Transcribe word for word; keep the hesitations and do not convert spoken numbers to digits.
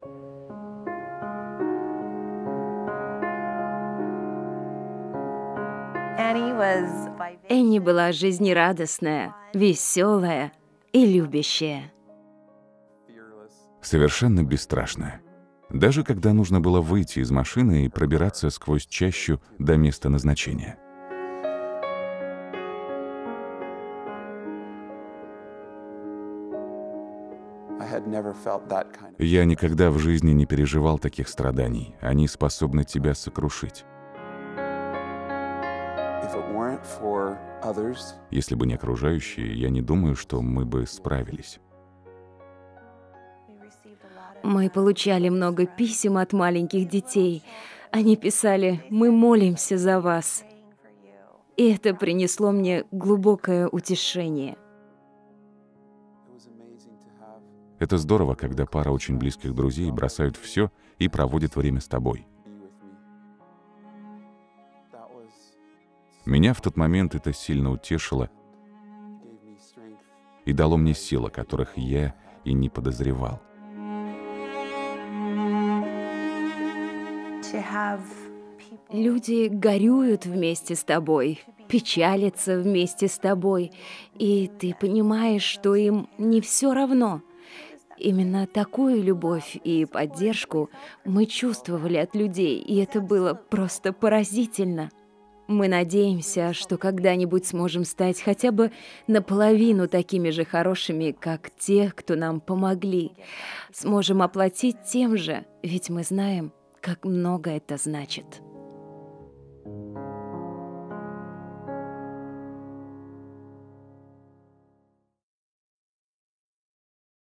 Энни была жизнерадостная, веселая и любящая. Совершенно бесстрашная. Даже когда нужно было выйти из машины и пробираться сквозь чащу до места назначения. Я никогда в жизни не переживал таких страданий. Они способны тебя сокрушить. Если бы не окружающие, я не думаю, что мы бы справились. Мы получали много писем от маленьких детей. Они писали: «Мы молимся за вас». И это принесло мне глубокое утешение. Это здорово, когда пара очень близких друзей бросают все и проводят время с тобой. Меня в тот момент это сильно утешило и дало мне сил, о которых я и не подозревал. Люди горюют вместе с тобой, печалятся вместе с тобой, и ты понимаешь, что им не все равно. Именно такую любовь и поддержку мы чувствовали от людей, и это было просто поразительно. Мы надеемся, что когда-нибудь сможем стать хотя бы наполовину такими же хорошими, как те, кто нам помогли. Сможем оплатить тем же, ведь мы знаем, как много это значит.